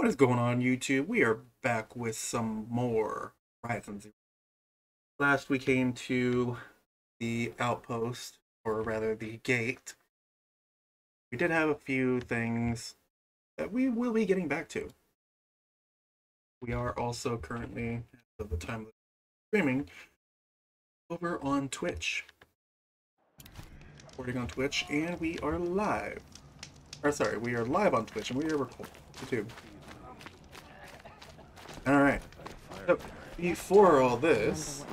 What is going on, YouTube? We are back with some more Horizon Zero. Last we came to the outpost, or rather the gate. We did have a few things that we will be getting back to. We are also currently, at the time of streaming, over on Twitch. Recording on Twitch, and we are live. Or sorry, we are live on Twitch, and we are recording YouTube. Alright. So, before all this,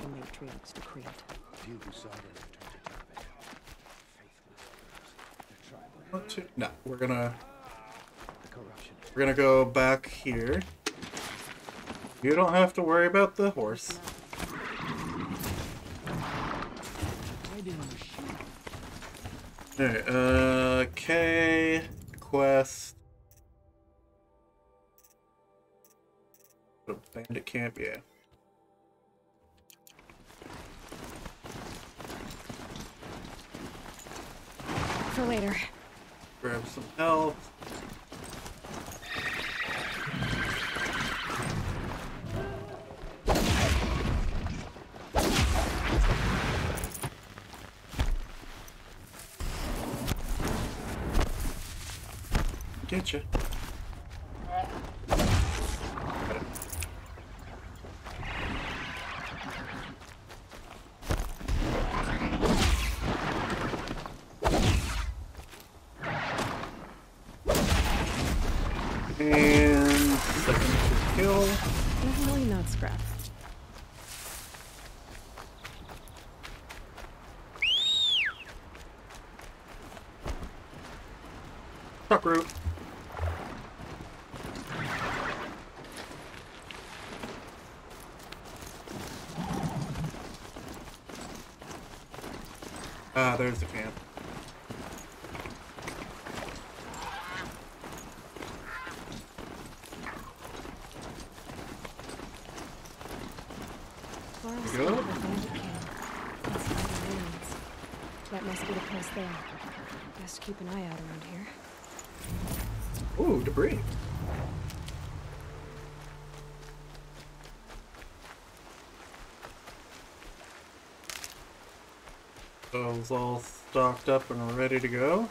no, we're gonna go back here. You don't have to worry about the horse. Alright, K quest. Bandit camp, yeah. For later. Grab some health. Getcha. And second to kill. Definitely not scrap. Tuck root. Ah, there's the camp. Go. That must be the place there. Best keep an eye out around here. Ooh, debris. So it's all stocked up and ready to go.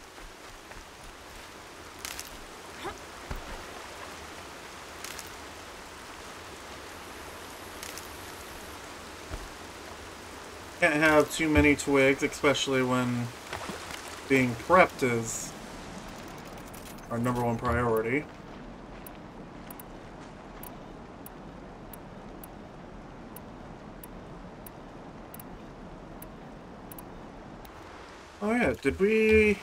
Can't have too many twigs, especially when being prepped is our #1 priority. Oh yeah, did we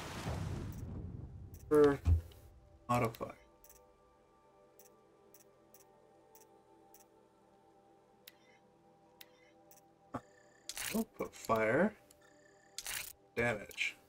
modify? We'll put fire damage.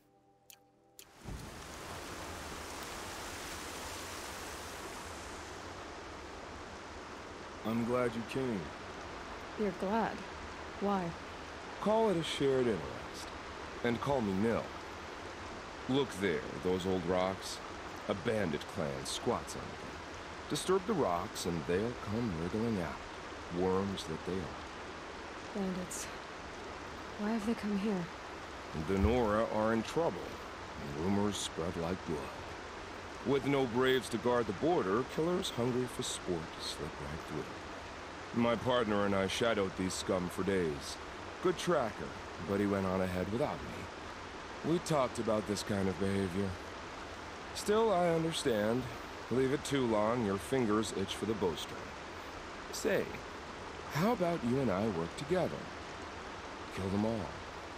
I'm glad you came. You're glad. Why? Call it a shared interest. And call me Nil. Look there, those old rocks. A bandit clan squats on them. Disturb the rocks and they'll come wriggling out. Worms that they are. Bandits. Why have they come here? The Nora are in trouble. And rumors spread like blood. With no braves to guard the border, killers hungry for sport slip right through. My partner and I shadowed these scum for days. Good tracker, but he went on ahead without me. We talked about this kind of behavior. Still, I understand. Leave it too long, your fingers itch for the bowstring. Say, how about you and I work together? Kill them all.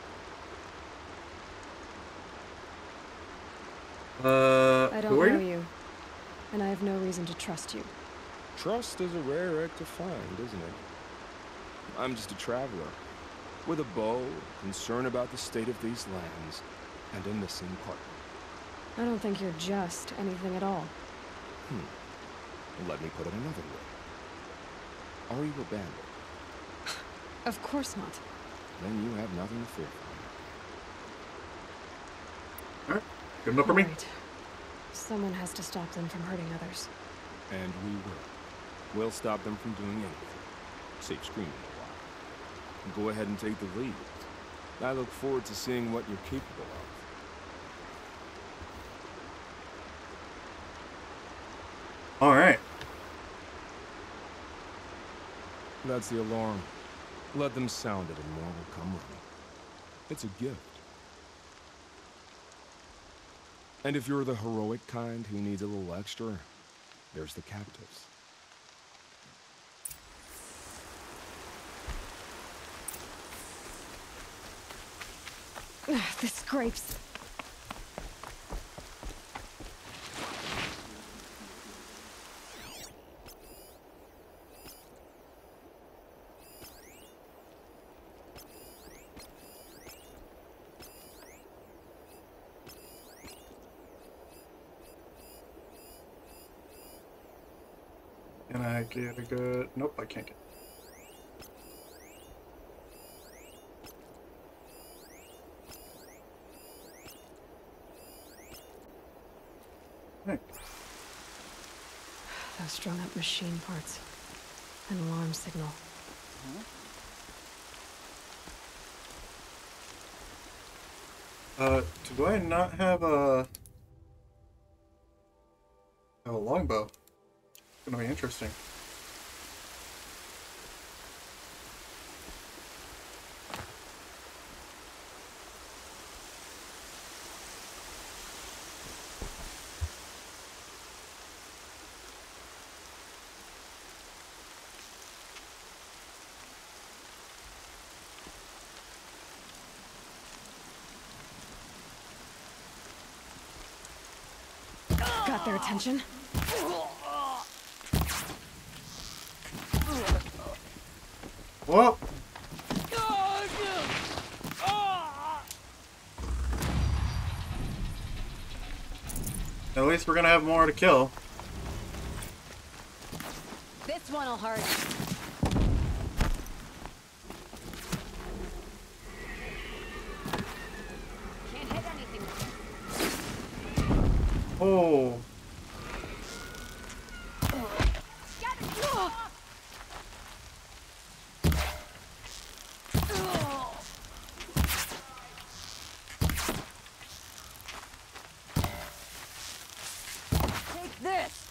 I don't know you, and I have no reason to trust you. Trust is a rare egg to find, isn't it? I'm just a traveler, with a bow, concern about the state of these lands, and a missing partner. I don't think you're just anything at all. Let me put it another way. Are you a bandit? Of course not. Then you have nothing to fear from me. Alright, good enough for me. Right. Someone has to stop them from hurting others. And we will. We'll stop them from doing anything. Save screaming a while. Go ahead and take the lead. I look forward to seeing what you're capable of. All right. That's the alarm. Let them sound it and more will come running. It's a gift. And if you're the heroic kind who needs a little extra, there's the captives. The scrapes. Can I get a good... Nope, I can't get... Hey. Those strung up machine parts. An alarm signal. Do I not have a longbow? It's gonna be interesting. Got their attention? Well, at least we're gonna have more to kill. This one'll hurt. Can't hit anything with it. Oh. Take this!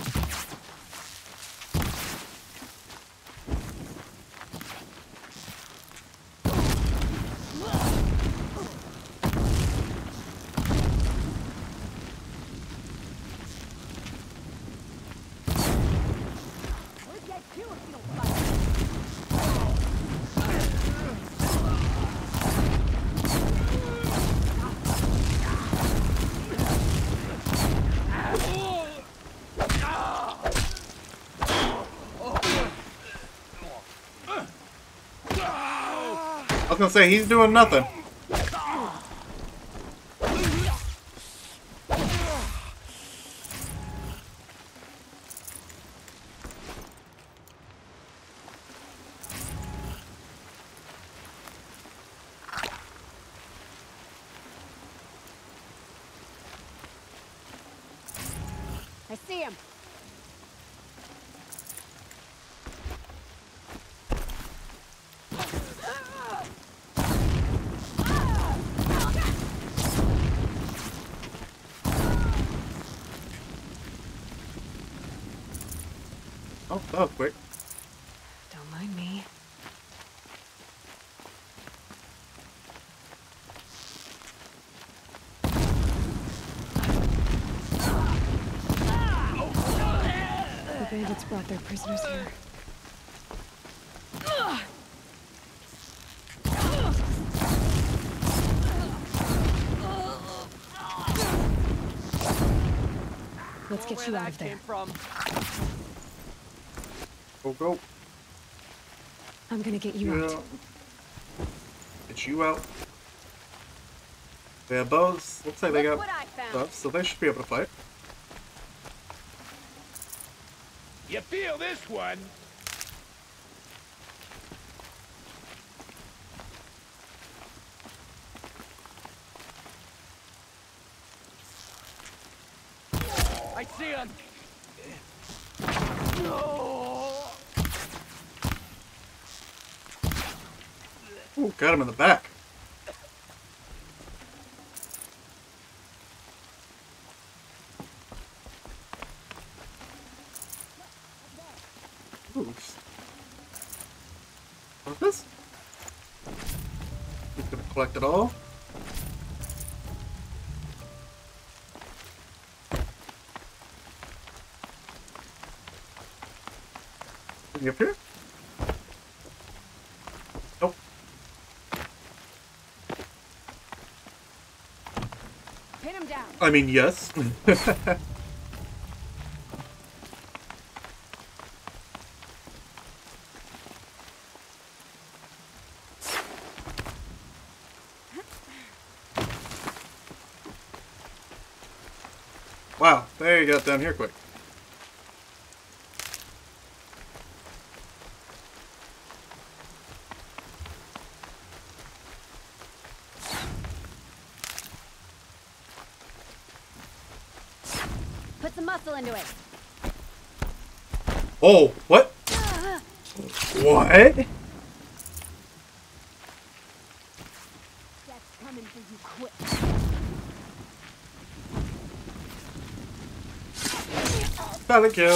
I was gonna say, he's doing nothing. I see him. Oh, that was quick. Don't mind me. The bandits brought their prisoners here. Let's get you out of there. Go, go. I'm gonna get you out. Get you out. They have bows. Looks like they got stuff, so they should be able to fight. You feel this one? I see him. Ooh, got him in the back. Ooh. What's this? He's gonna collect it all. Is he up here? Nope. Pin him down. I mean, yes. Wow, there you got down here quick. Put some muscle into it. Oh, what? What? That's coming for you quick. Got a kill.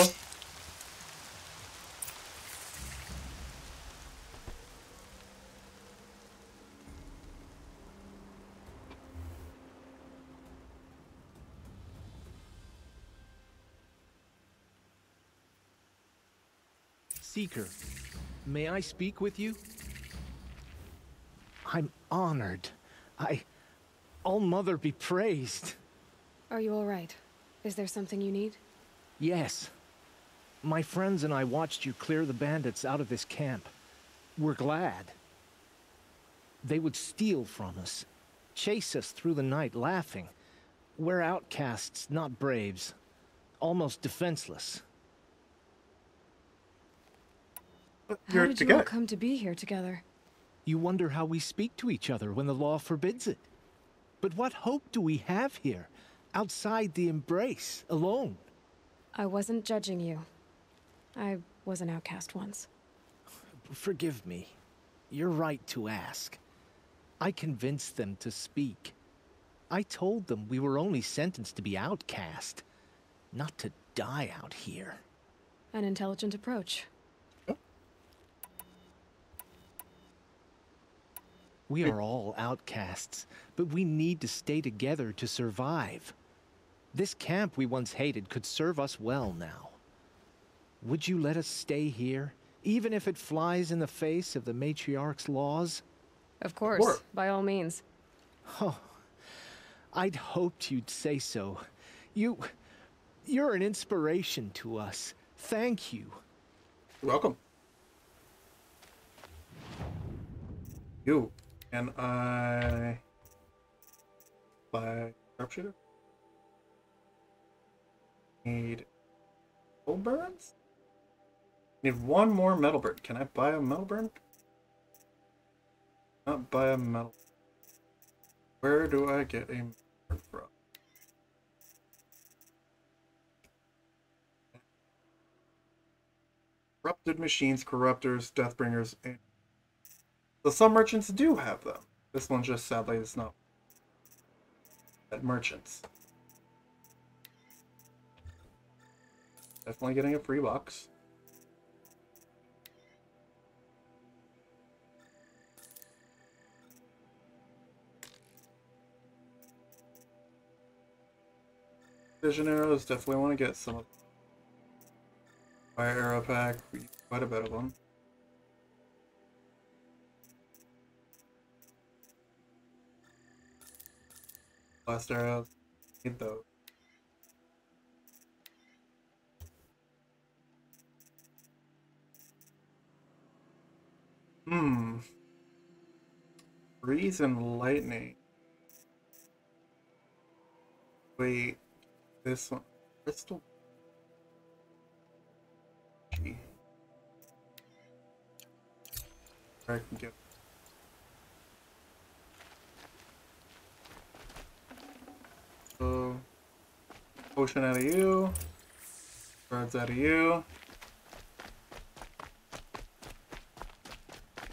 Seeker, may I speak with you? I'm honored. All-Mother be praised. Are you all right? Is there something you need? Yes. My friends and I watched you clear the bandits out of this camp. We're glad. They would steal from us, chase us through the night laughing. We're outcasts, not braves. Almost defenseless. How You're did you all together. come to be here together? You wonder how we speak to each other when the law forbids it. But what hope do we have here, outside the embrace, alone? I wasn't judging you. I was an outcast once. Forgive me. You're right to ask. I convinced them to speak. I told them we were only sentenced to be outcast, not to die out here. An intelligent approach. We are all outcasts, but we need to stay together to survive. This camp we once hated could serve us well now. Would you let us stay here, even if it flies in the face of the Matriarch's laws? Of course, Sure. by all means. Oh, I'd hoped you'd say so. You're an inspiration to us. Thank you. Welcome. You. Can I buy sharpshooter? Need metal burns? Need one more metal burn. Can I buy a metal burn? Not buy a metal. Where do I get a metal burn from? Corrupted machines, corruptors, deathbringers, and so some merchants do have them. This one just sadly is not at merchants. Definitely getting a free box. Vision arrows, definitely want to get some of them. Fire arrow pack, we use quite a bit of them. Blast arrows, need those. Breeze and lightning. Wait, this one. Crystal. Gee. I can get. So, potion out of you. Cards out of you.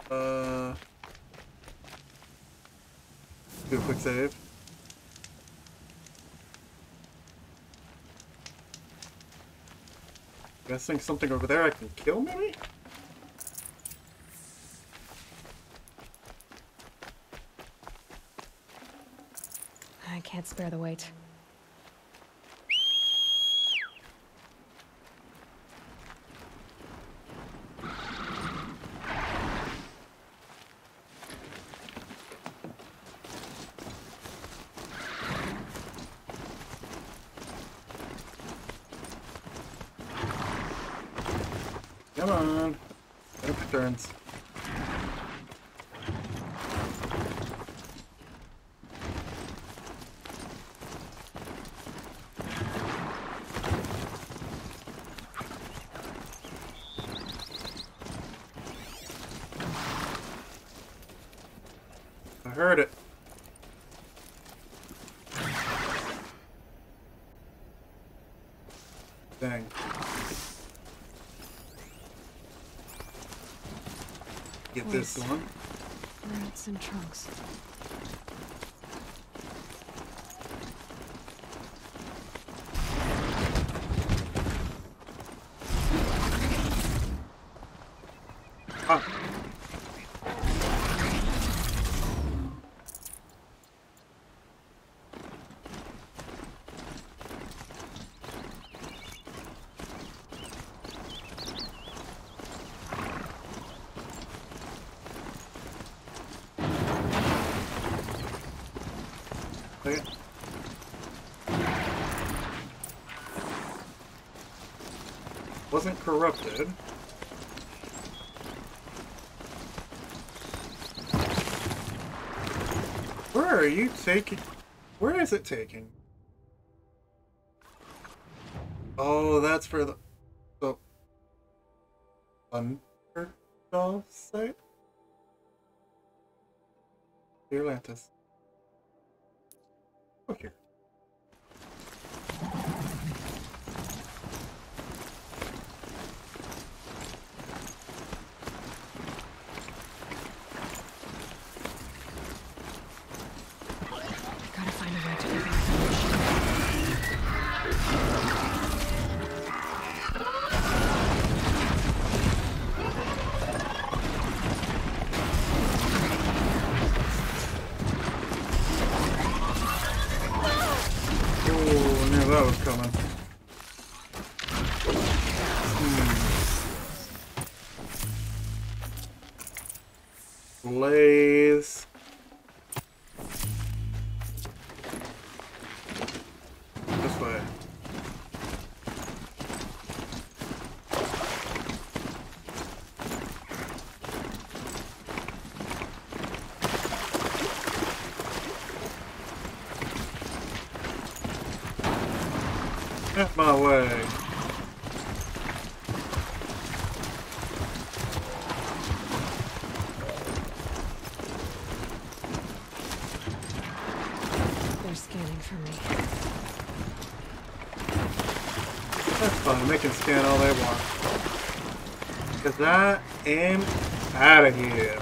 Do a quick save. Guessing something over there I can kill, maybe? I can't spare the weight. Come on. Get up turns. I heard it. Dang. Get this Wait. one. Where are some trunks? Ah. Okay. Wasn't corrupted. Where are you taking? Where is it taking? Oh, that's for the Underdog site? The Atlantis. Look here. Gotta find a way to get back to the ship. Oh, I knew that was coming. Blaze. This way. Get my way. They're scanning for me. That's fine. They can scan all they want. Cause I am out of here.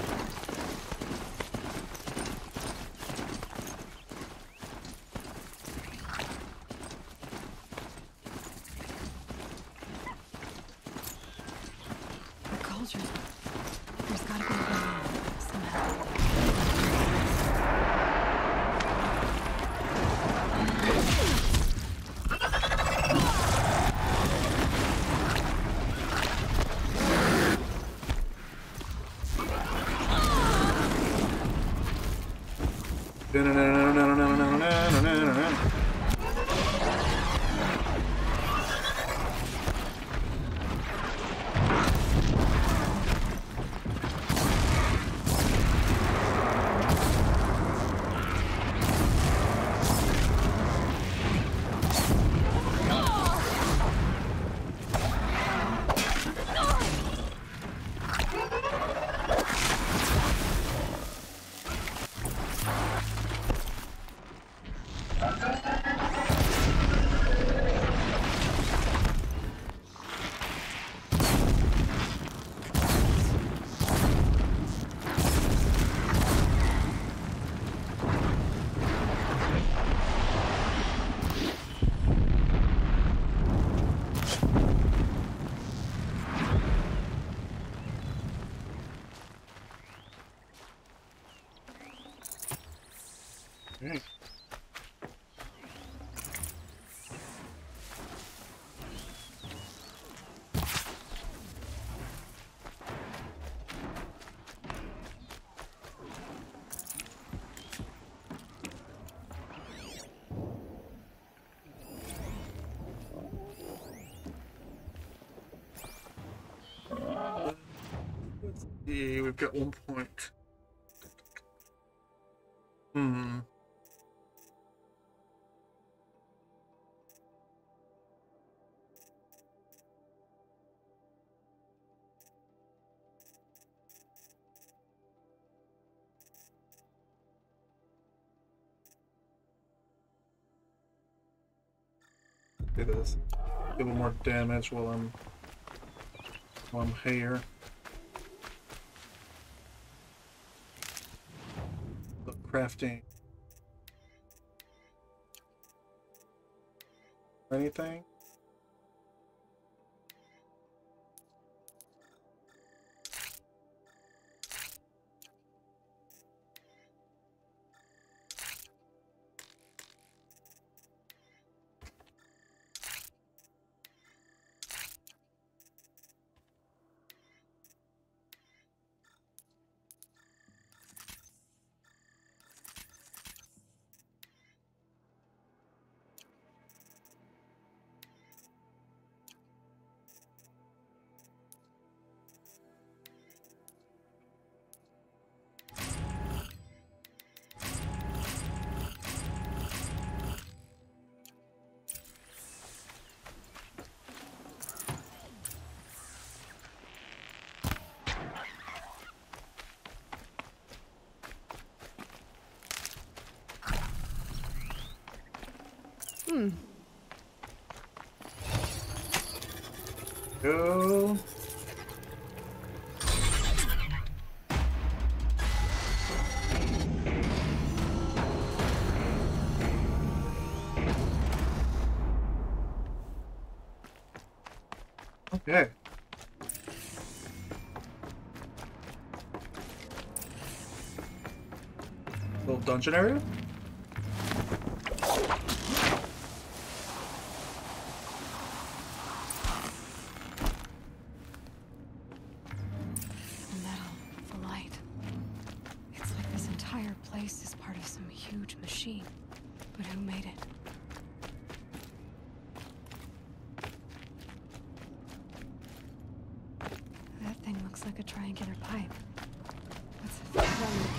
The cauldron. There's gotta be a way in, somehow. see, we've got 1 point. Hmm. Do this. A little more damage while I'm here. The crafting. Anything? Go. Okay. Little dungeon area? Huge machine. But who made it? That thing looks like a triangular pipe. What's it? Oh my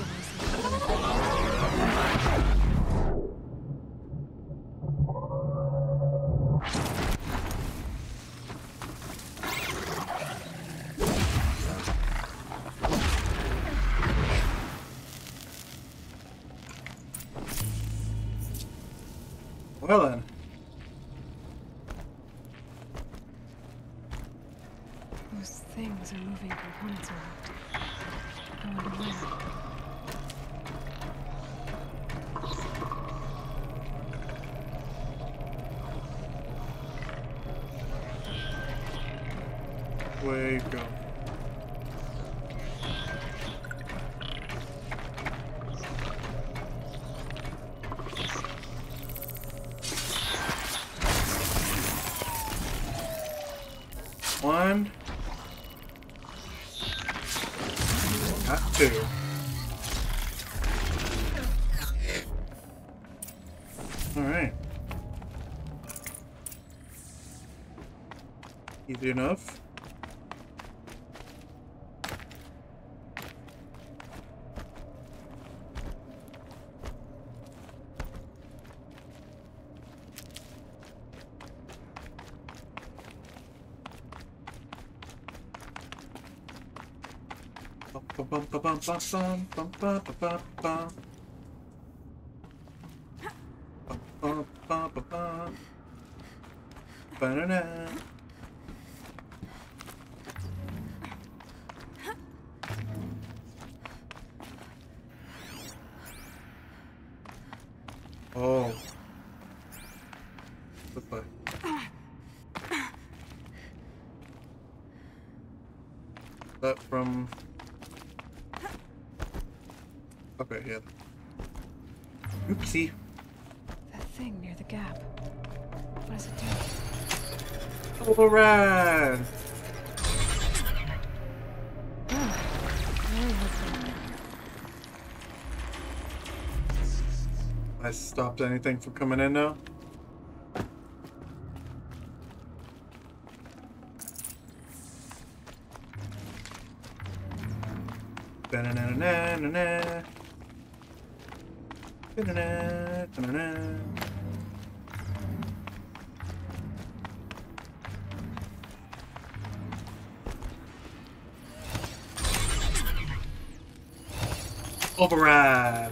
Well then. Those things are moving components around. I wonder where. Way go. One. Got two. All right. Easy enough. Banana. Oh. This way. That from... Okay, yeah. Oopsie. that thing near the gap. What does it do? Alright. Oh, very helpful. I stopped anything from coming in now? Ba-na-na-na-na-na. Ba-na-na-na-na-na. Override.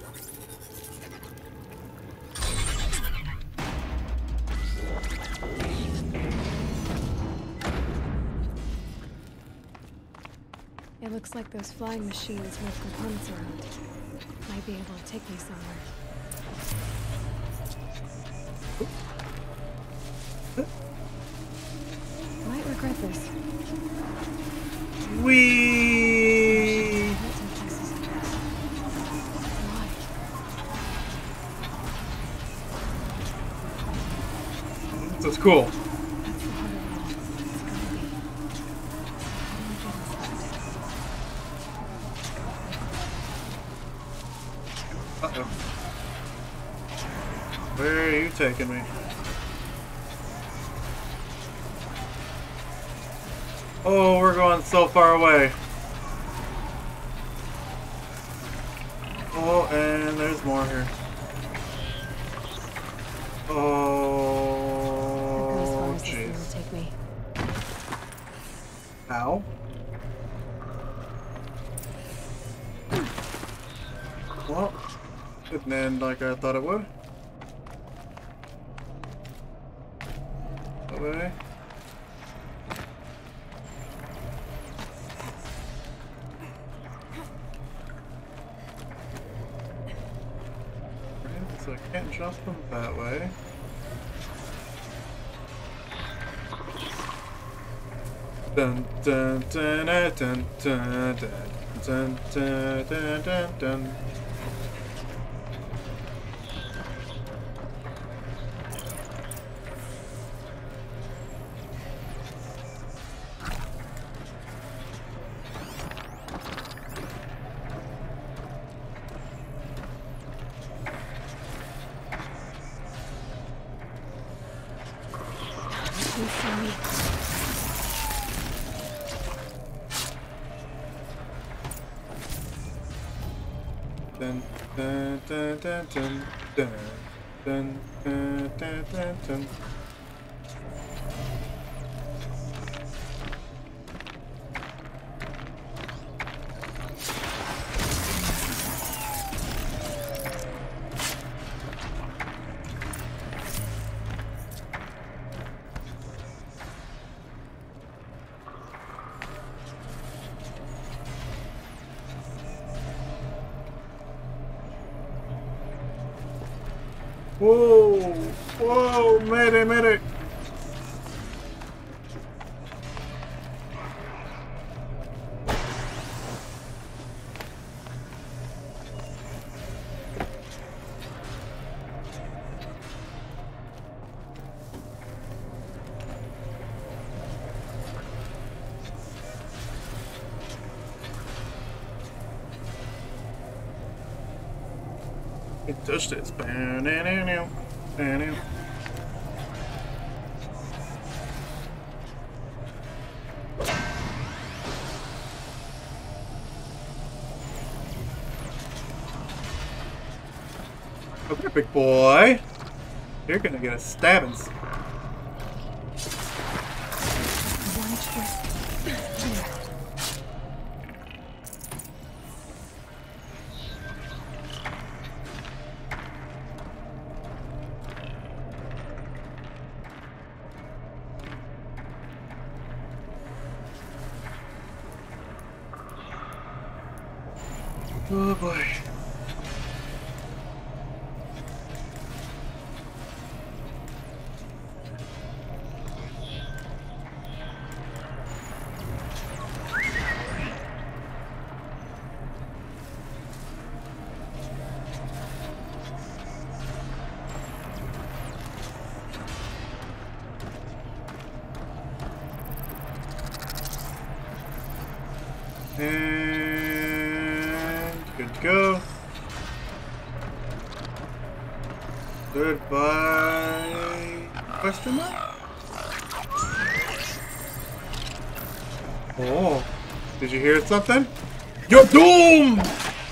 It looks like those flying machines move components around. Might be able to take me somewhere. Might regret this. Whee! Why? That's cool. That's the heart of it all. It's gotta be. Uh-oh. Where are you taking me? Oh, we're going so far away. Oh, and there's more here. I'll go as far Oh, as this thing jeez. will take me. Ow. Well, didn't end like I thought it would. That way. Right, so I can't jump from that way. Dun dun dun dun dun dun dun dun dun dun dun. You see me? Dun dun dun dun dun dun dun dun dun dun dun. Whoa! Whoa! Mayday! Mayday! It touched it. Ba-na-na-na, ba-na. Okay, big boy. You're gonna get a stabbing. One twist. Here. Oh boy. And good to go. Goodbye. Question mark? Oh, did you hear something? You're doomed!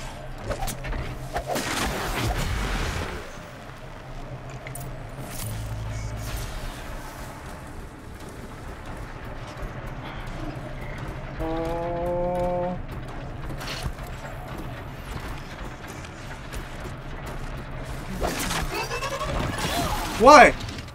Why?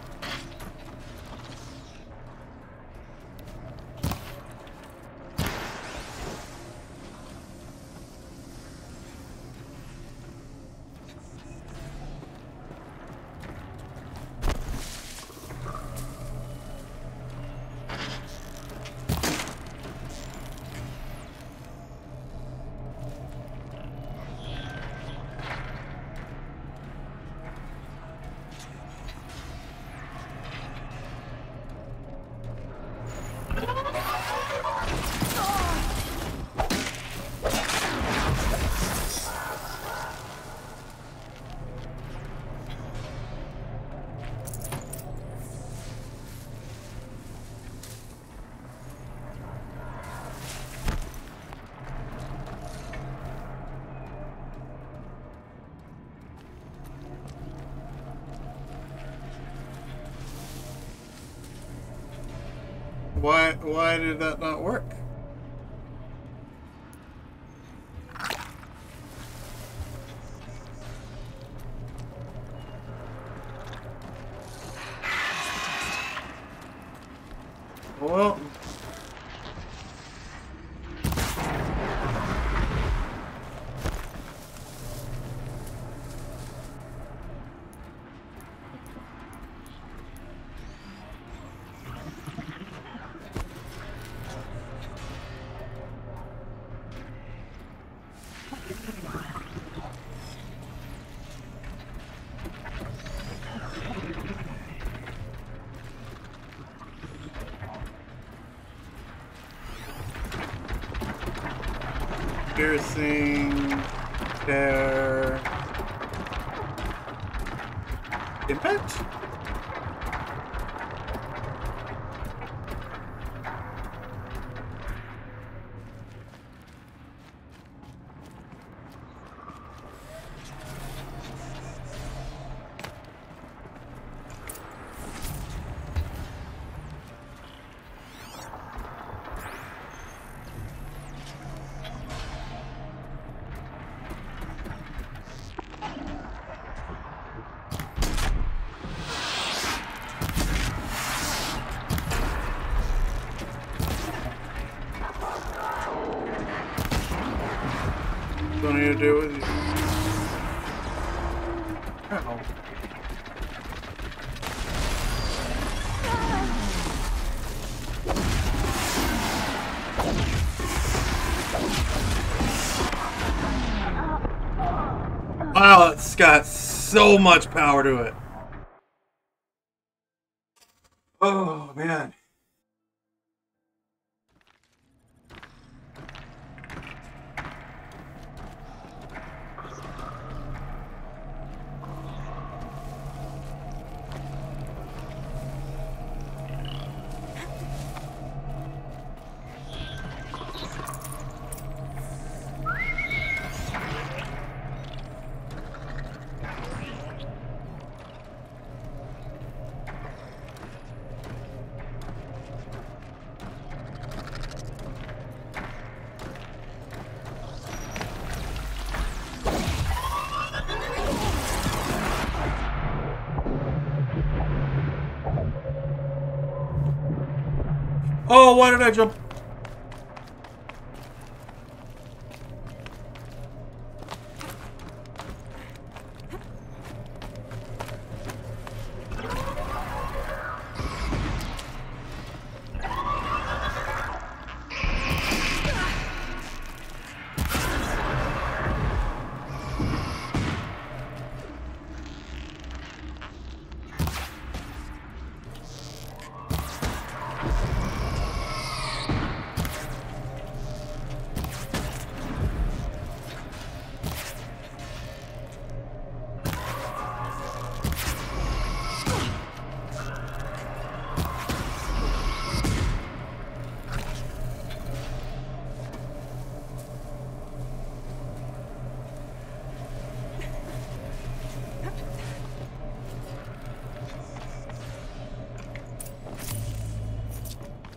Why did that not work? Well, piercing, tear, impact? Don't need to do with you. Ow. Wow, it's got so much power to it. Oh, man. Oh, why did I jump?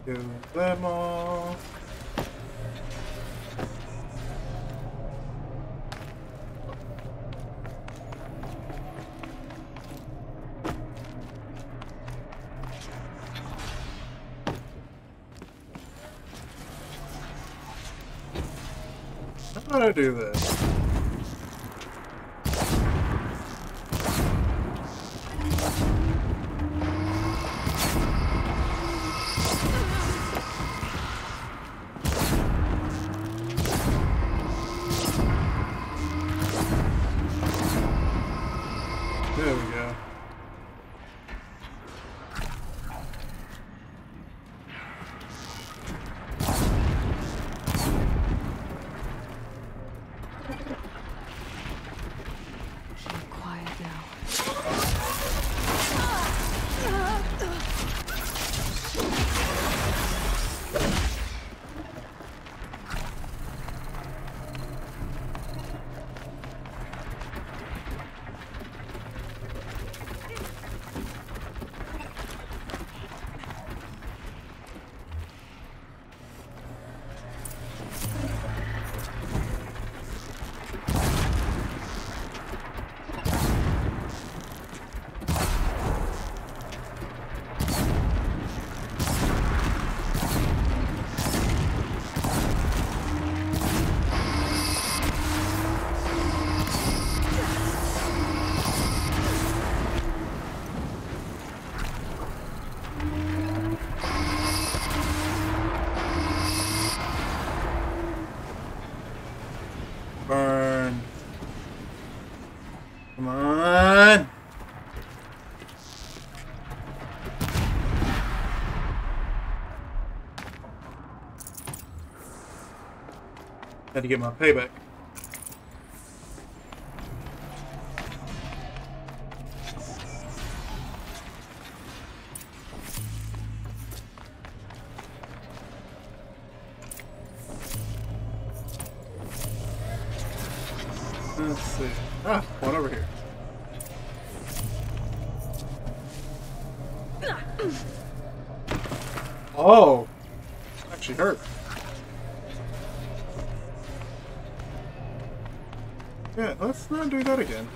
Do them all. How do I do this? There we go. Quiet now. Burn. Come on. Had to get my payback. Let's see. Ah, one over here. Oh, actually hurt. Yeah, let's not do that again.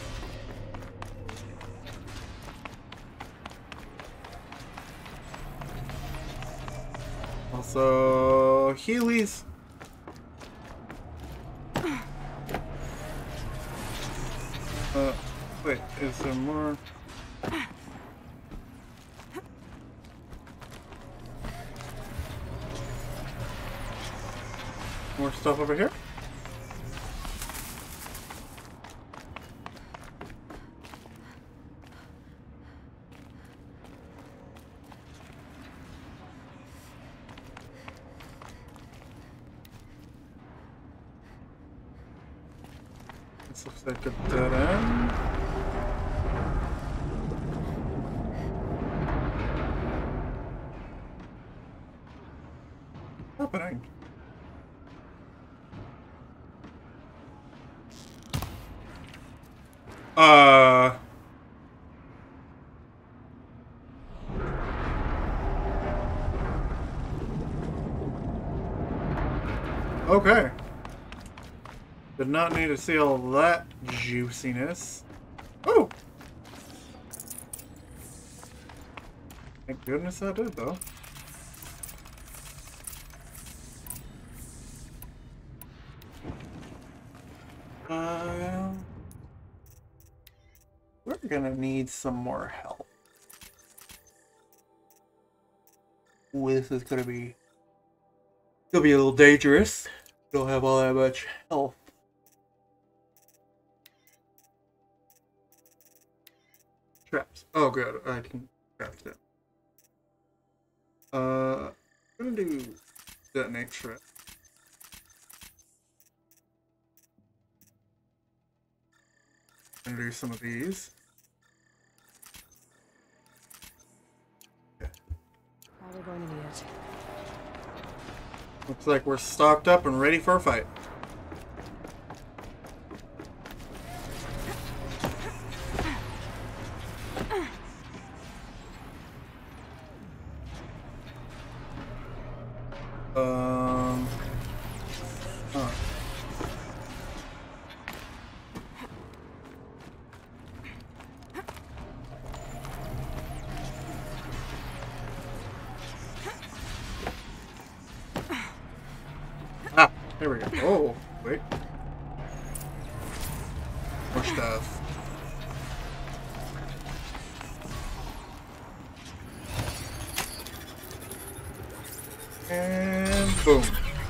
Also, Heelys. Wait, is there more? More stuff over here? This looks like a dead end. Happening. Okay. Did not need to see all that juiciness. Oh! Thank goodness I did, though. We're gonna need some more help. This is gonna be a little dangerous. Don't have all that much health. Traps. Oh, good. I can craft it. I'm gonna do detonate trap. I'm gonna do some of these. Probably going to need it. Looks like we're stocked up and ready for a fight. Huh. Ah, there we go. Oh, wait. More stuff. And boom.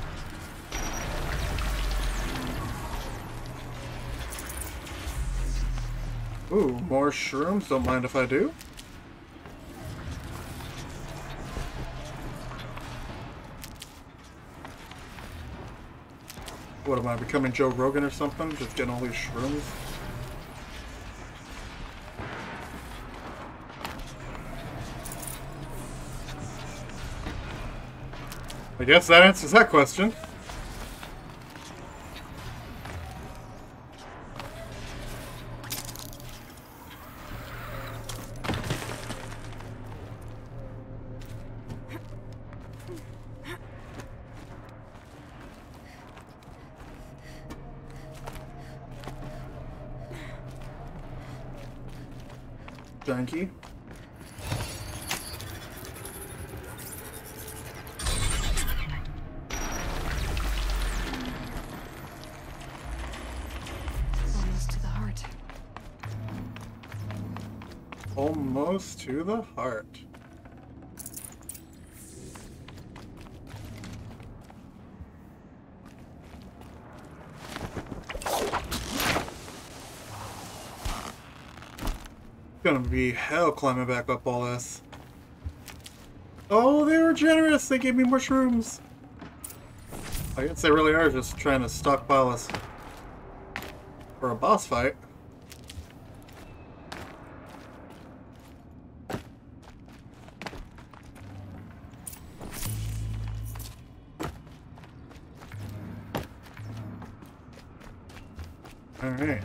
Ooh, more shrooms. Don't mind if I do. What am I, becoming Joe Rogan or something? Just getting all these shrooms? I guess that answers that question. Janky. Almost to the heart. Almost to the heart. Gonna be hell climbing back up all this. Oh, they were generous. They gave me mushrooms. I guess they really are just trying to stockpile us for a boss fight. All right.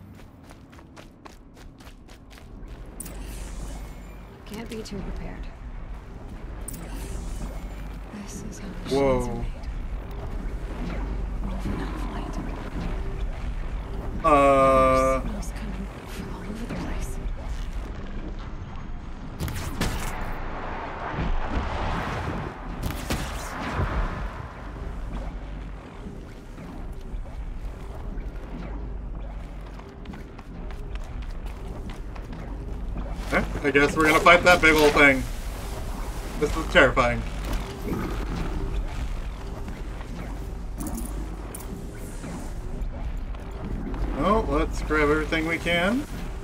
Can't be too prepared. This is how machines Whoa. are made. Moving out of light. Smells coming from all over the place. I guess we're gonna fight that big old thing. This is terrifying. Oh, let's grab everything we can.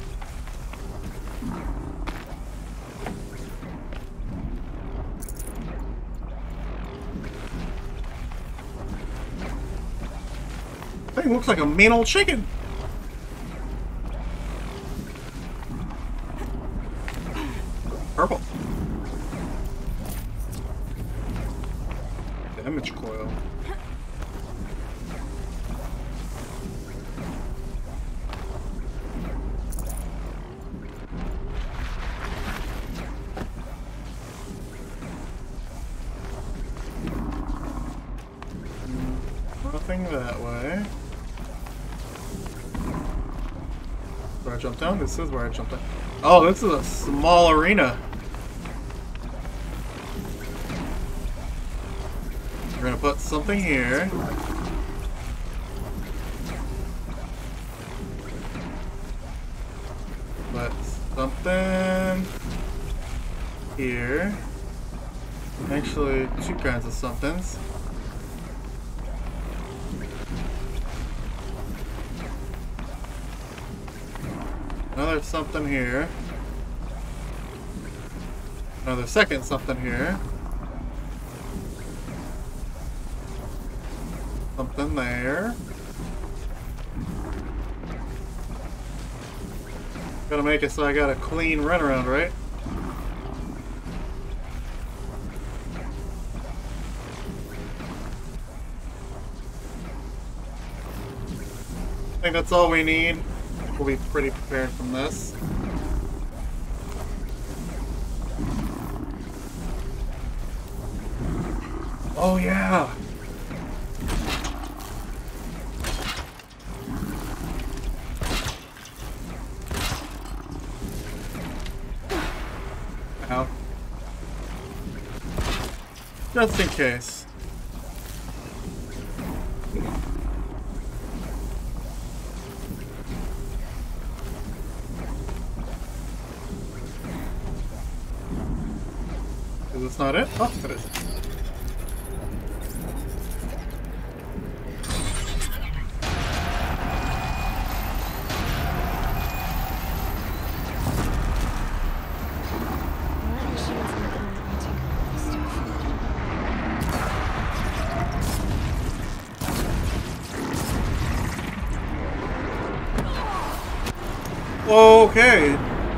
Thing looks like a mean old chicken. Purple. Damage coil. Nothing that way. Where I jumped down? This is where I jumped down. Oh, this is a small arena. We're gonna put something here. Put something here. Actually, two kinds of somethings. Another something here. Another second something here. Something there. Gotta make it so I got a clean runaround, right? I think that's all we need. We'll be pretty prepared from this. Oh yeah. Ow. Just in case. Is this not it? Oh, it is. That machine's not gonna let me take all this stuff. Okay.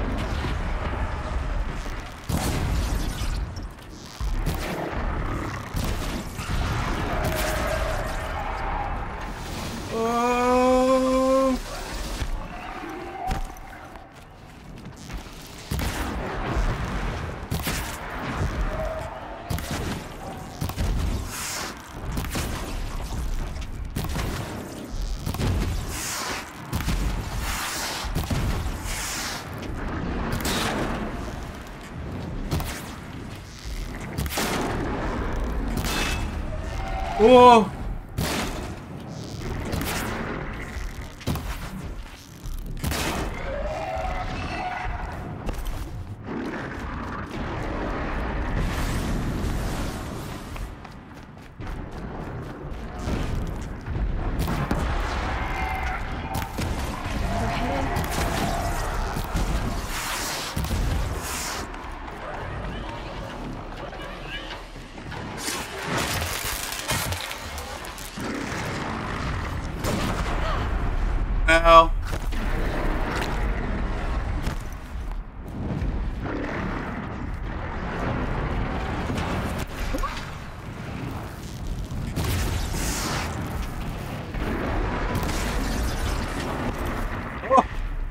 Oh. Whoa. Overhead. Ow. Oh.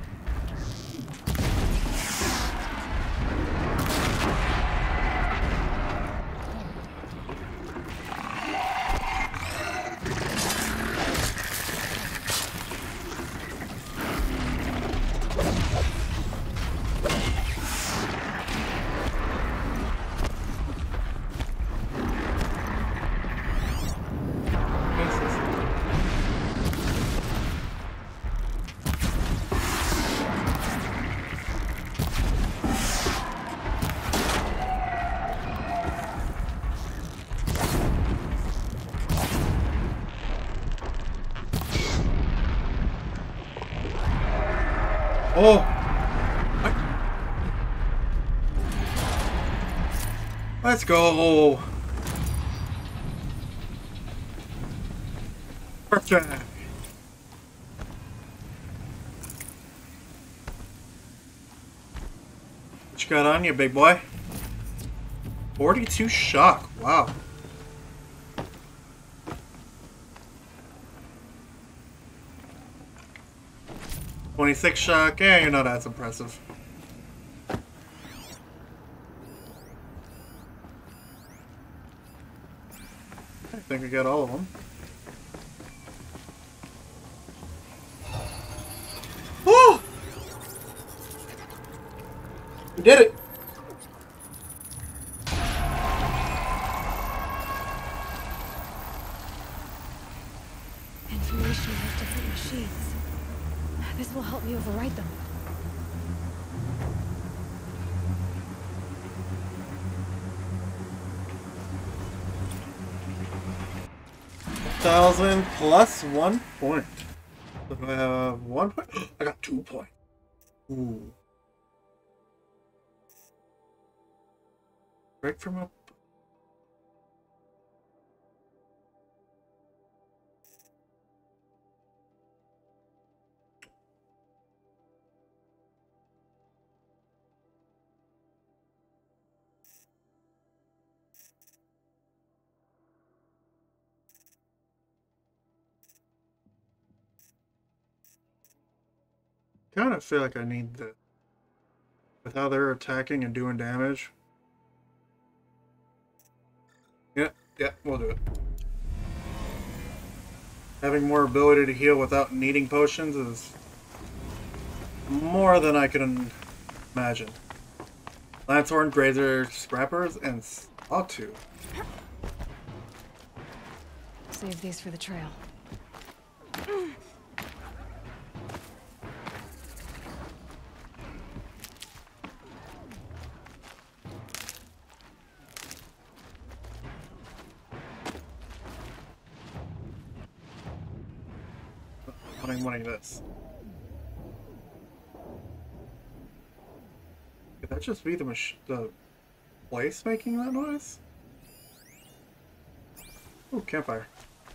Oh. What? Let's go. Perfect. What you got on you, big boy? 42 shock. Wow. $26 shock. Yeah, you're not as impressive. I think I got all of them. Woo! We did it! Information about different machines. This will help me override them. $1,000 plus 1 point. So do I have 1 point? I got 2 points. Ooh. Break from up. Kind of feel like I need the, with how they're attacking and doing damage. Yeah, Yeah, we'll do it. Having more ability to heal without needing potions is more than I can imagine. Lancehorn, Grazer, Scrappers, and Sawtooth. Save these for the trail. I'm wanting this. Could that just be the place making that noise? Oh, campfire.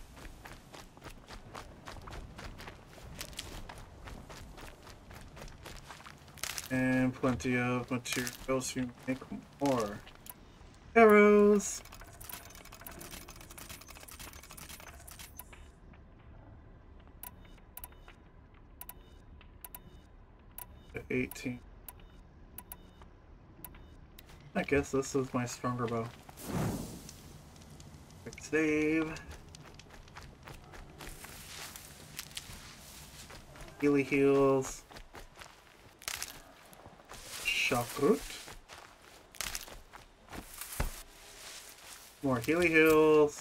And plenty of materials to make more arrows. To 18. I guess this is my stronger bow. Quick save. Healy heals. Shockroot. More Healy heals.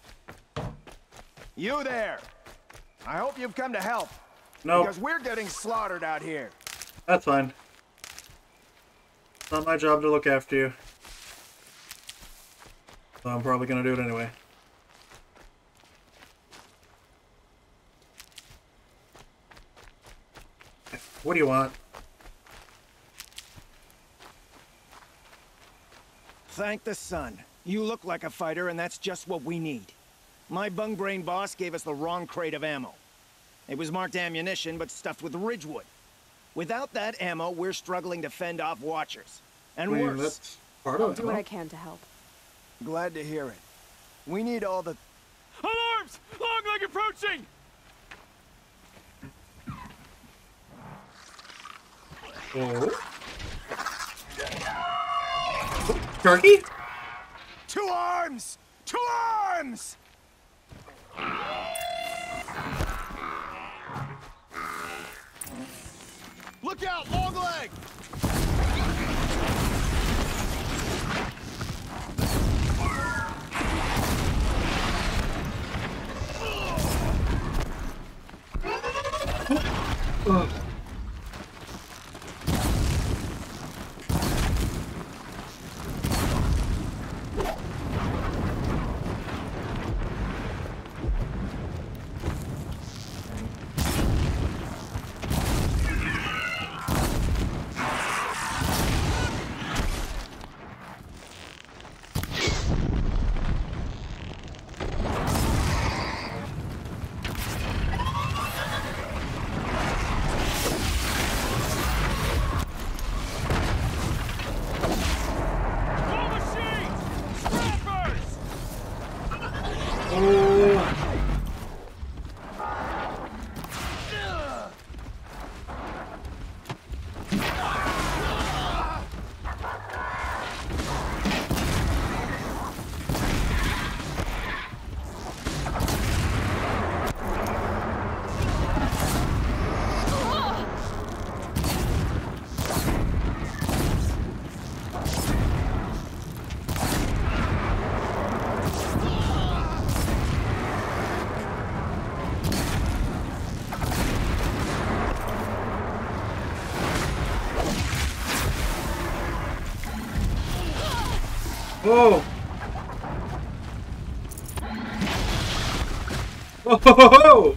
You there! I hope you've come to help. Nope. Because we're getting slaughtered out here. That's fine. It's not my job to look after you. So I'm probably gonna do it anyway. What do you want? Thank the sun. You look like a fighter, and that's just what we need. My bung-brain boss gave us the wrong crate of ammo. It was marked ammunition, but stuffed with Ridgewood. Without that ammo, we're struggling to fend off Watchers. And worse. That's part I'll of it. do what I can to help. Glad to hear it. We need all the... Alarms! Longleg approaching! Oh. Turkey? 2 arms! 2 arms! Look out, Longleg! Whoa! Whoa!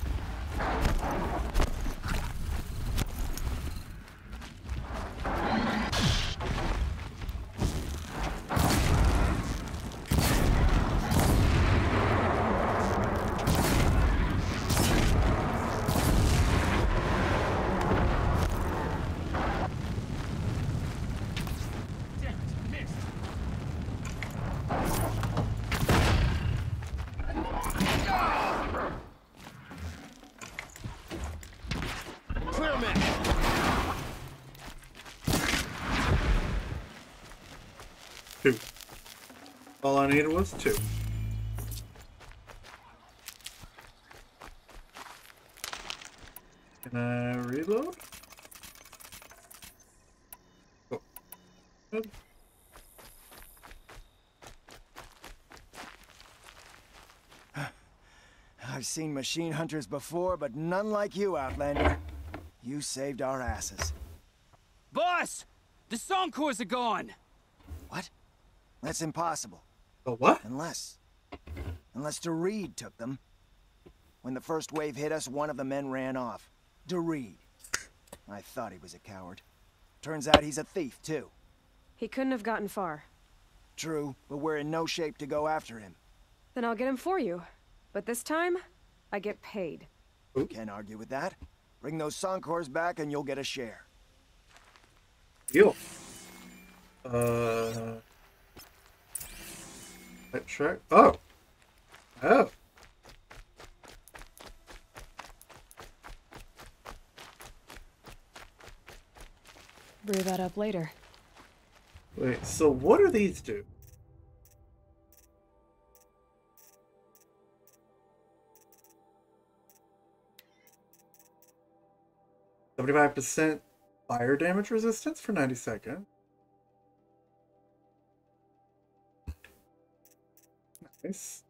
Clear man! Two. All I needed was 2. Can I reload? Oh. Good. I've seen machine hunters before, but none like you, Outlander. You saved our asses. Boss! The Soncors are gone! What? That's impossible. Oh, what? Unless DeReed took them. When the first wave hit us, one of the men ran off. DeReed. I thought he was a coward. Turns out he's a thief, too. He couldn't have gotten far. True, but we're in no shape to go after him. Then I'll get him for you. But this time, I get paid. Can't argue with that. Bring those Soncors back and you'll get a share. Deal. Let's try. Oh. Oh. Brew that up later. Wait, so what do these do? %75% fire damage resistance for 90 seconds. Nice.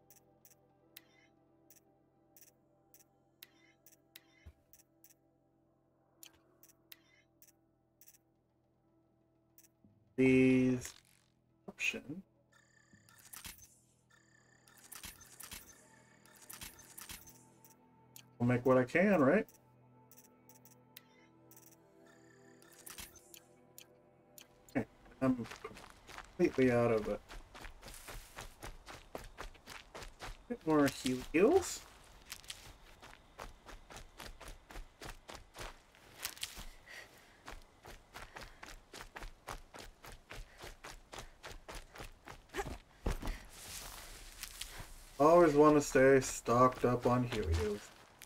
These option. I'll make what I can, right? Okay, I'm completely out of it. Bit more heals. Always want to stay stocked up on heals.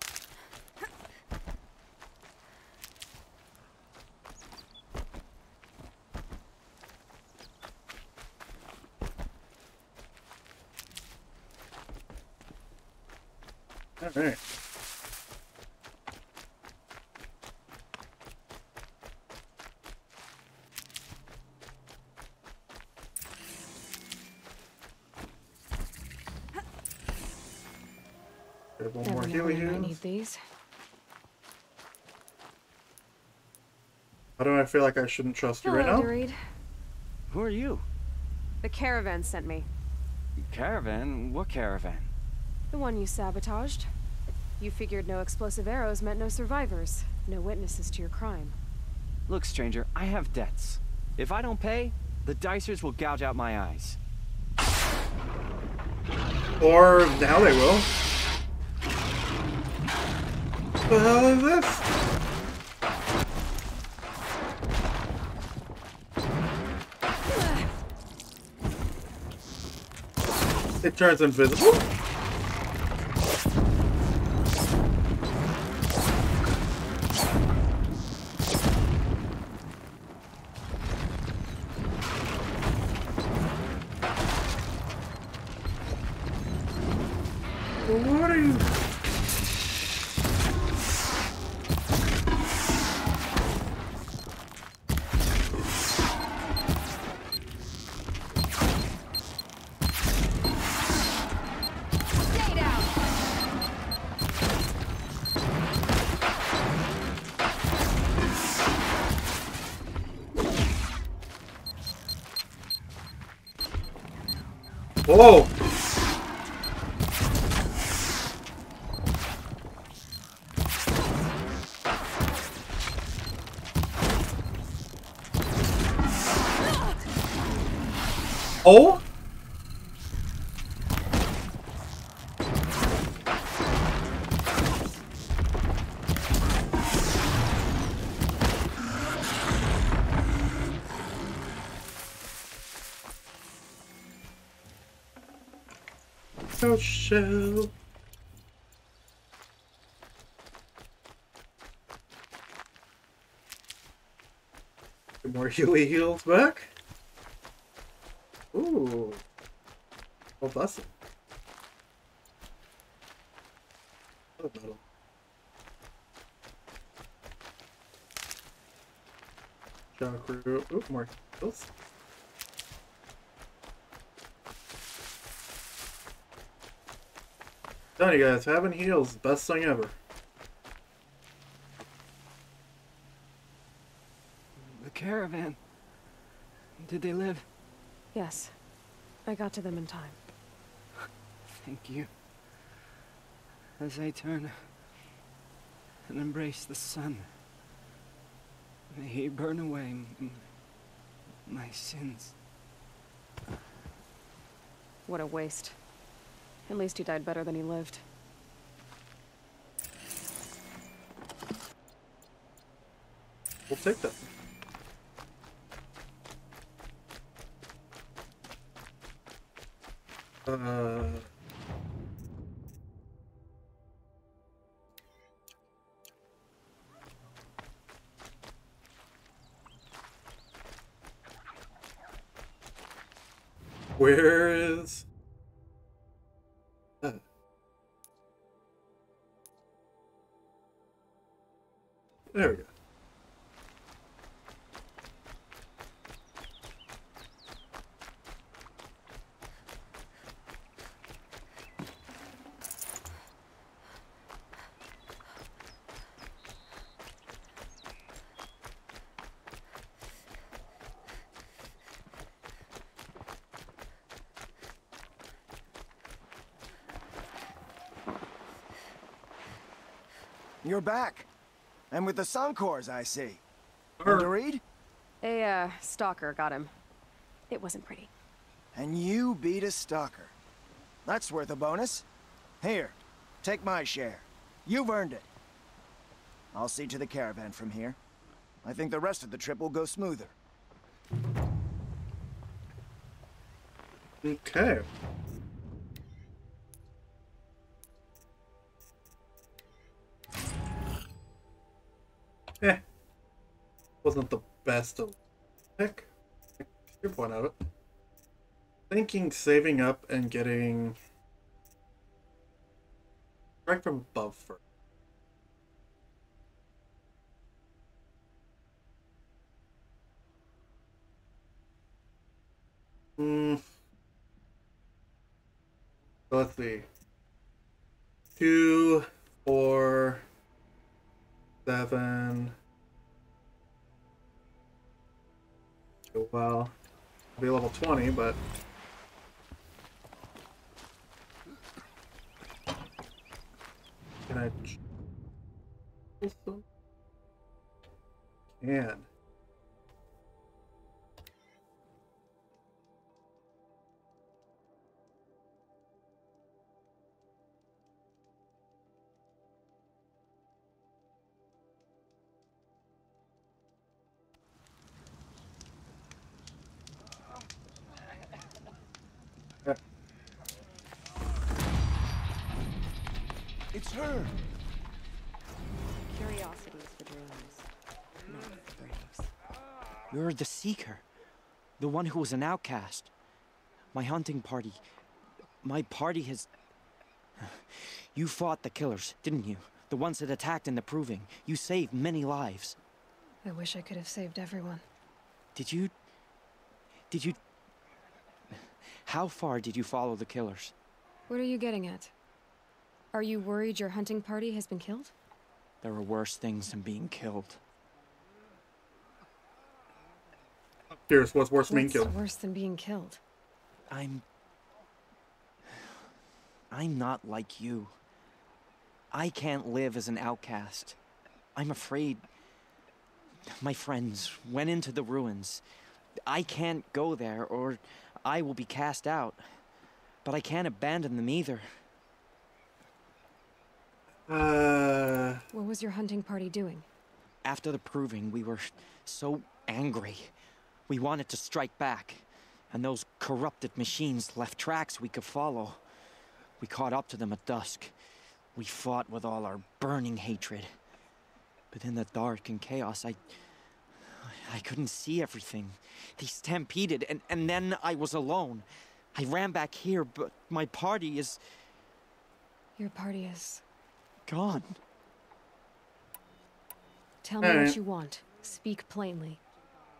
Alright. One more Never know healing when I might heals. need these. Why do I feel like I shouldn't trust you right Hello, now? DeReed. Who are you? The caravan sent me. Caravan? What caravan? The one you sabotaged. You figured no explosive arrows meant no survivors. No witnesses to your crime. Look, stranger, I have debts. If I don't pay, the Dicers will gouge out my eyes. Or now they will. What the hell is this? It turns invisible? What are you? Stay down! Whoa! Oh! Oh, shell. Get more heals back. Ooh. Oh, busted. Another medal. Shadow Crew. Ooh, more kills. Telling you guys, having heals, best thing ever. The caravan. Did they live? Yes. I got to them in time. Thank you. As I turn and embrace the sun, may he burn away my sins. What a waste. At least he died better than he lived. We'll take that. Where is... There we go. You're back. And with the Suncors, I see. And to read? A, stalker got him. It wasn't pretty. And you beat a stalker. That's worth a bonus. Here, take my share. You've earned it. I'll see to the caravan from here. I think the rest of the trip will go smoother. Okay. Wasn't the best of pick. Your point of it. Thinking saving up and getting right from above first. So let's see. 2, 4, 7. Well, I'll be level 20, but can I? Can. It's her! Curiosity is for dreams, not for braves. You're the Seeker. The one who was an outcast. My hunting party. My party has... You fought the killers, didn't you? The ones that attacked in the Proving. You saved many lives. I wish I could have saved everyone. Did you... How far did you follow the killers? What are you getting at? Are you worried your hunting party has been killed? There are worse things than being killed. Here's what's worse than being What's killed. worse than being killed? I'm not like you. I can't live as an outcast. I'm afraid. My friends went into the ruins. I can't go there, or I will be cast out. But I can't abandon them either. What was your hunting party doing? After the Proving, we were so angry. We wanted to strike back. And those corrupted machines left tracks we could follow. We caught up to them at dusk. We fought with all our burning hatred. But in the dark and chaos, I couldn't see everything. They stampeded, and then I was alone. I ran back here, but my party is... Your party is... gone. Tell me what you want. Speak plainly.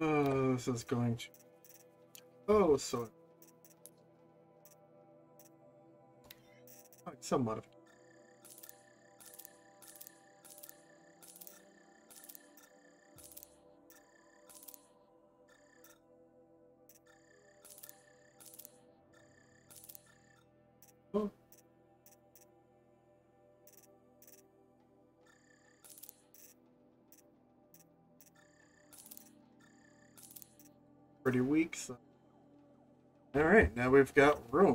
This is going to... Oh, so... Some modification. Oh. Pretty weak, so... Alright, now we've got room.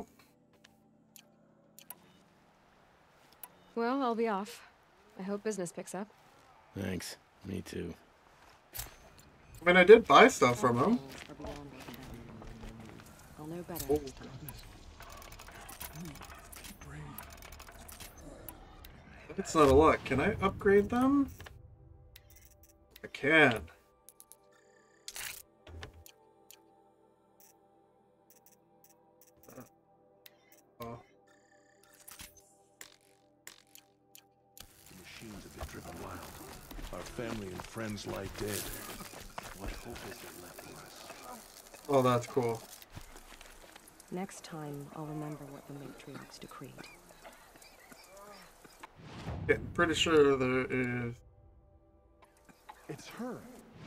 Well, I'll be off. I hope business picks up. Thanks. Me too. I mean, I did buy stuff from him. I'll know better Oh. next time. It's not a lot. Can I upgrade them? I can. Oh. The machines have been driven wild. Our family and friends lie dead. What hope is there left for us? Oh, that's cool. Next time, I'll remember what the matriarchs decreed. Yeah, I'm pretty sure there is... It's her.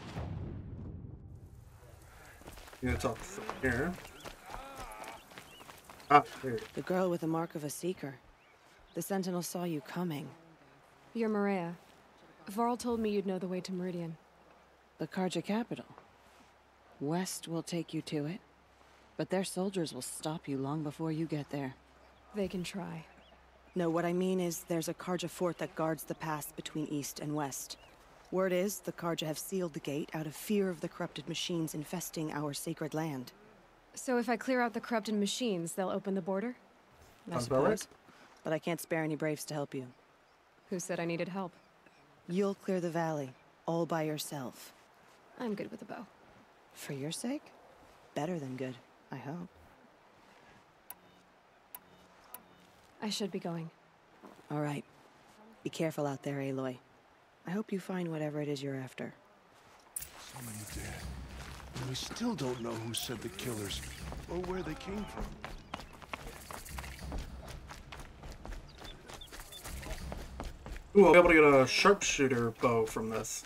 I'm gonna talk to someone here. Ah, here. The girl with the mark of a seeker. The Sentinel saw you coming. You're Maria. Varl told me you'd know the way to Meridian. The Carja capital. West will take you to it, but their soldiers will stop you long before you get there. They can try. No, what I mean is there's a Carja fort that guards the pass between East and West. Word is, the Carja have sealed the gate out of fear of the corrupted machines infesting our sacred land. So if I clear out the corrupted machines, they'll open the border? I Sounds about right. suppose. But I can't spare any braves to help you. Who said I needed help? You'll clear the valley, all by yourself. I'm good with a bow. For your sake? Better than good, I hope. I should be going. All right. Be careful out there, Aloy. I hope you find whatever it is you're after. So many dead. And we still don't know who sent the killers, or where they came from. Ooh, I'll be able to get a sharpshooter bow from this.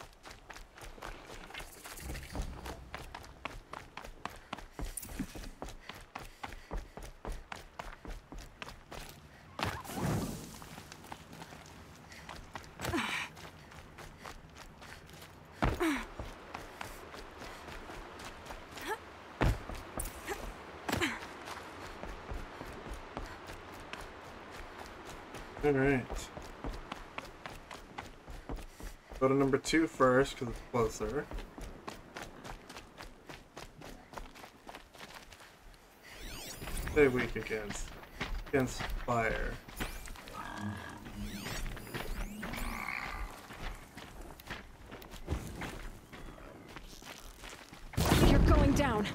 All right. Go to number 2 first, because it's closer. Stay weak against fire. You're going down.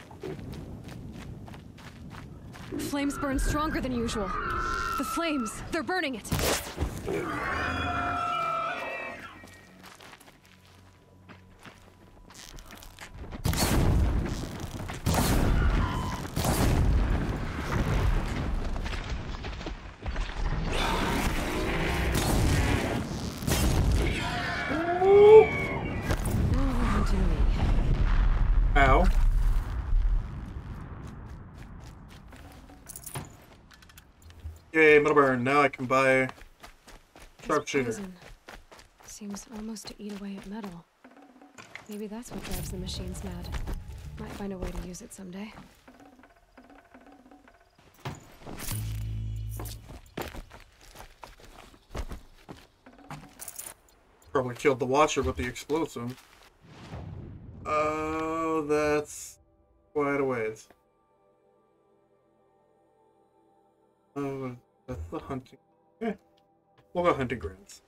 Flames burn stronger than usual. The flames, they're burning it. Ow. Yay, metal burn. Now I can buy sharpshooter. Poison seems almost to eat away at metal. Maybe that's what drives the machines mad. Might find a way to use it someday. Probably killed the Watcher with the explosive. Oh, that's quite a ways. Oh, that's the hunting. Yeah, we'll go hunting grounds.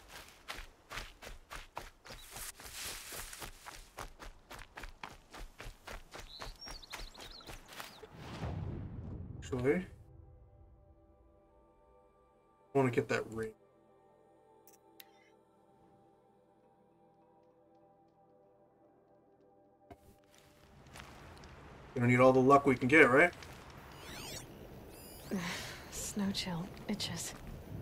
Actually, I want to get that ring. Gonna need all the luck we can get, right? Snow chill itches.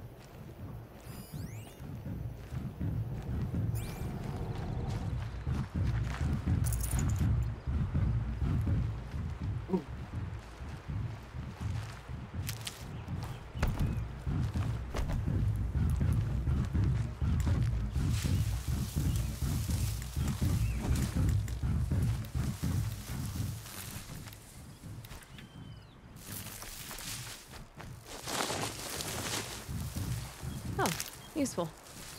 Oh, useful.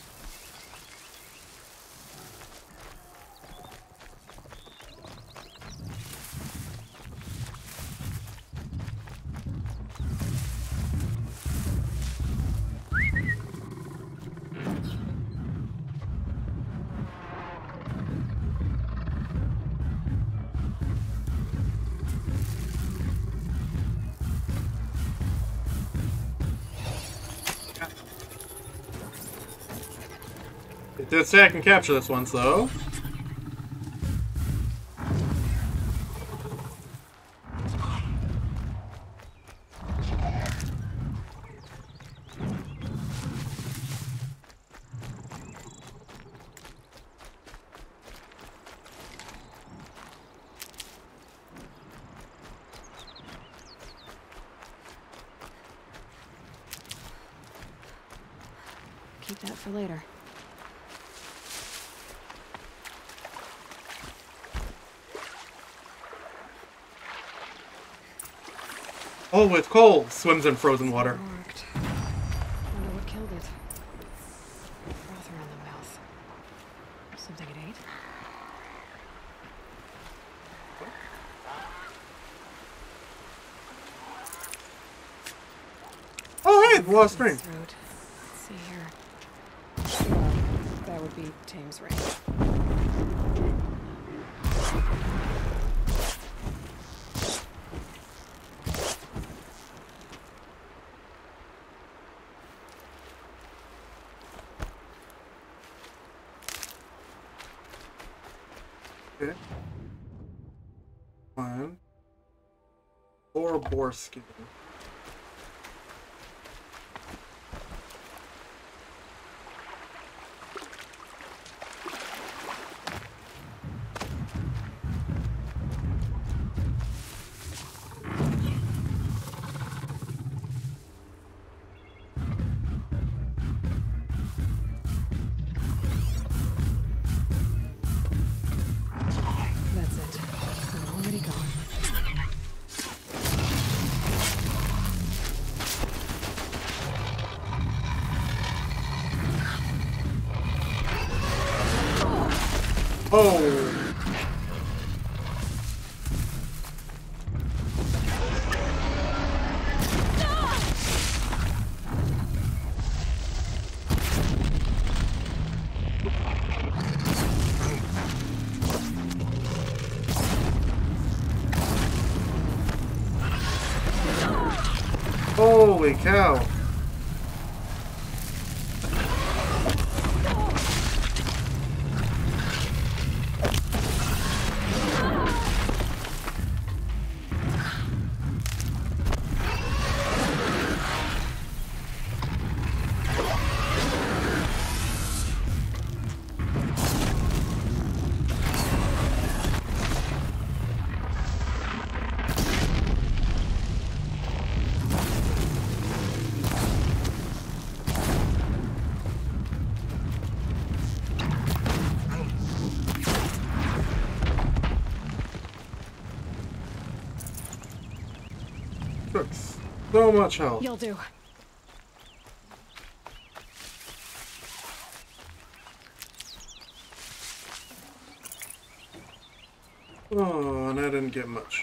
It did say I can capture this one, so. Keep that for later. Oh, it's cold. Swims in frozen water. Worked. Wonder what killed it. Froth around the mouth. Something it ate? Oh, hey, the lost string. Throat. Let's see here. Well, that would be Tame's range. Okay. One. Or boar skin. That's it. I'm already gone. Oh! Holy cow! Took so much help. You'll do. Oh, and I didn't get much.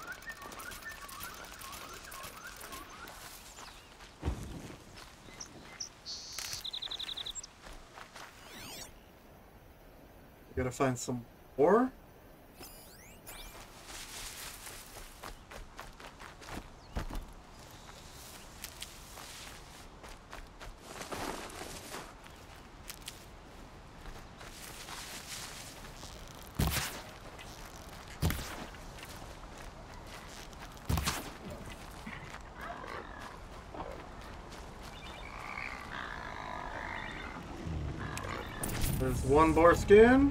Gotta find some more. There's one boar skin.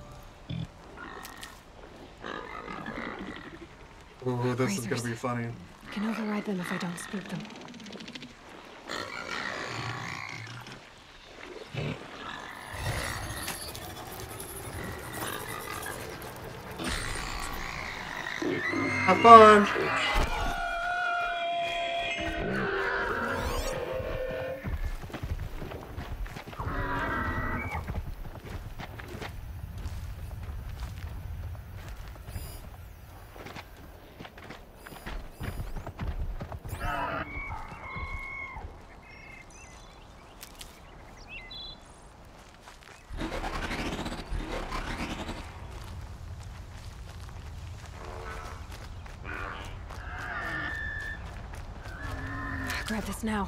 Ooh, this is gonna be funny. I can override them if I don't spook them. Have fun! Grab this now.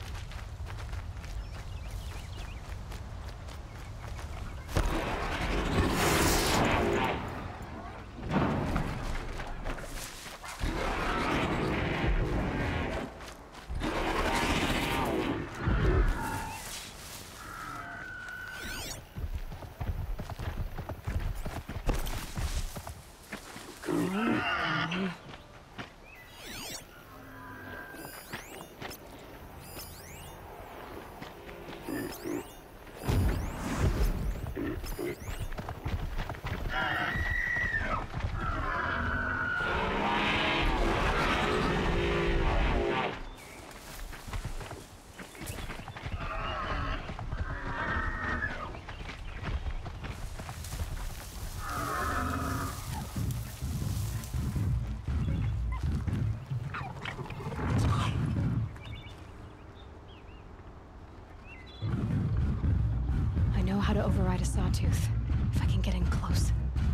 I know how to override a sawtooth, if I can get in close.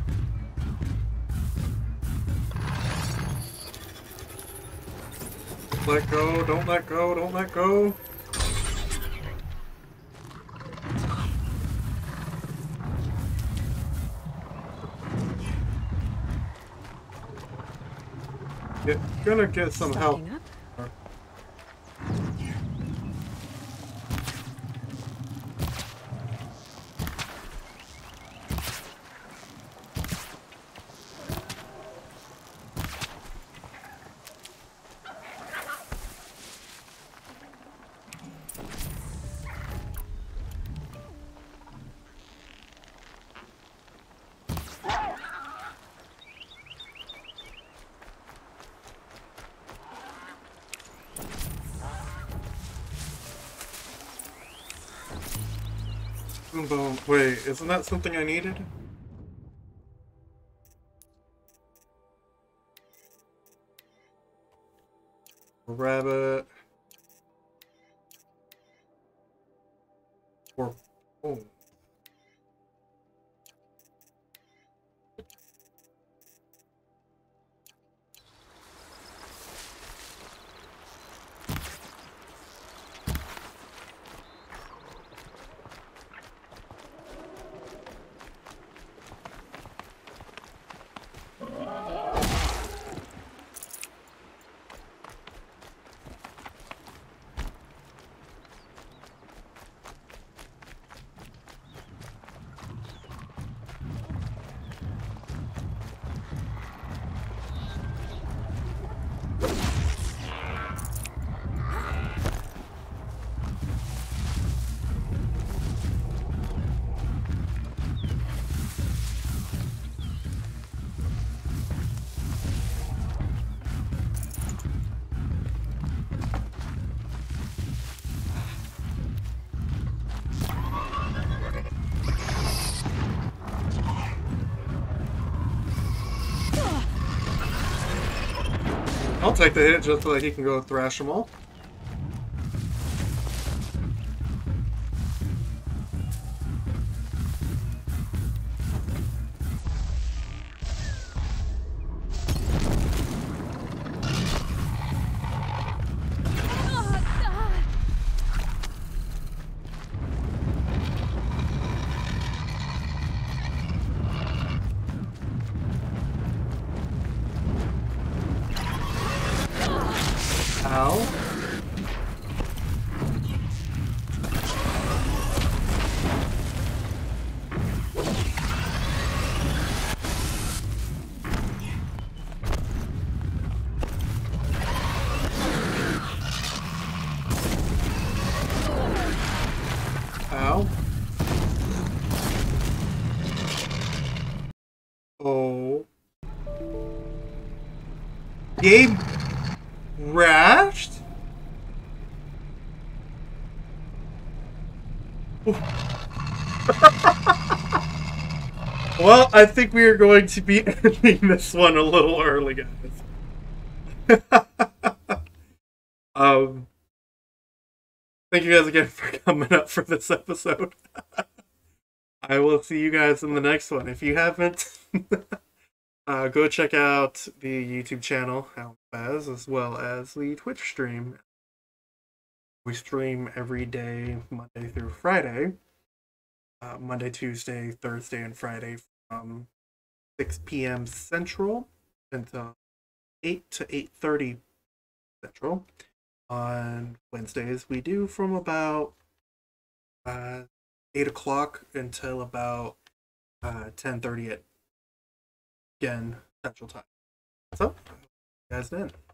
Let go, don't let go, don't let go. Gonna get some help. Wait, isn't that something I needed? Rabbit. Or oh. I'll take the hit just so that he can go thrash them all. Ow. Gabe crashed? Well, I think we are going to be ending this one a little early, guys. Thank you guys again for coming up for this episode. I will see you guys in the next one. If you haven't, go check out the YouTube channel, as well as the Twitch stream. We stream every day, Monday through Friday. Monday, Tuesday, Thursday, and Friday from 6 p.m. Central until 8 to 8:30 Central. On Wednesdays, we do from about 8 o'clock until about 10:30 again Central Time. So, see you guys then.